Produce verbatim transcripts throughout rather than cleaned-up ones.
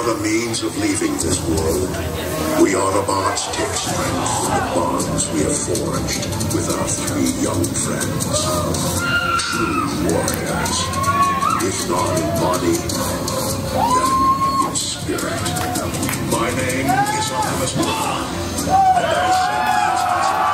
without a means of leaving this world, we Autobots take strength from the bonds we have forged with our three young friends. True warriors, if not in body, then in spirit. My name is Optimus Prime, and I send these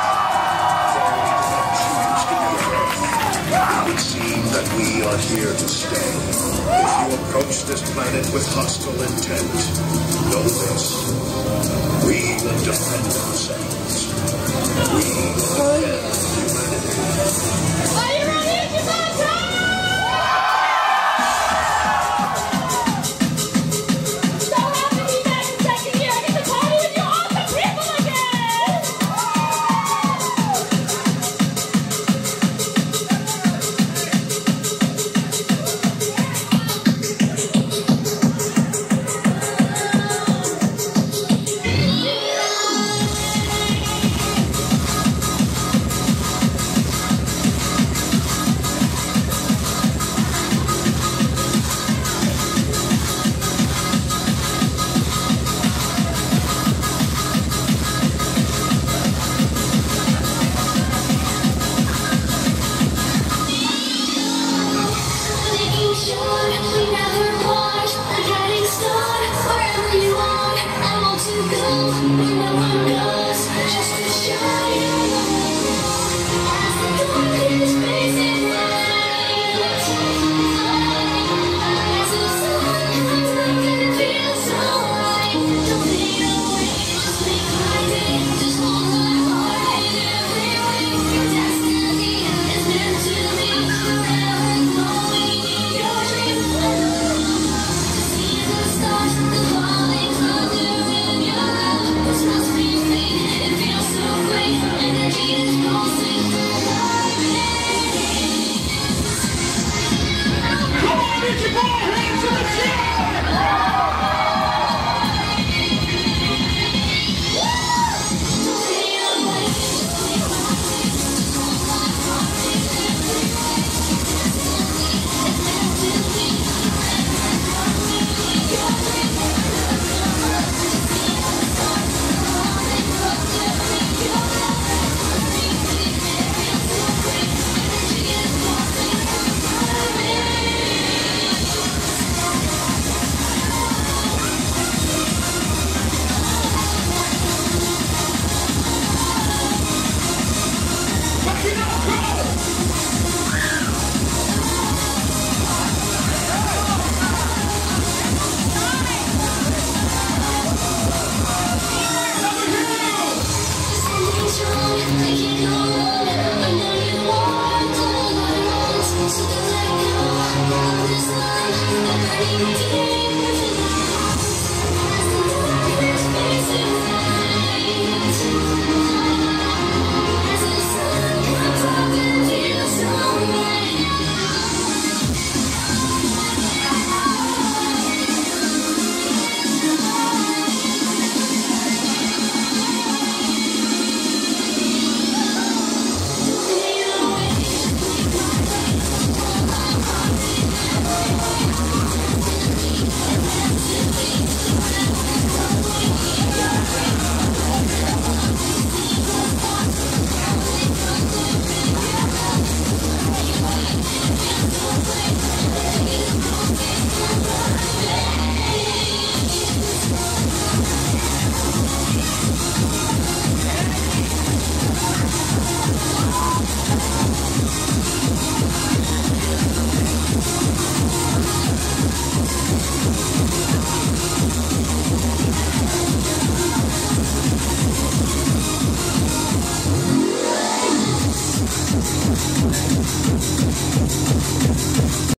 messages to the Earth. It would seem that we are here to stay. If you approach this planet with hostile intent, know this: we will defend ourselves. We will defend humanity. Are you ready to go time? So happy to be back in second year. I get to party with you awesome people again. We'll be right back.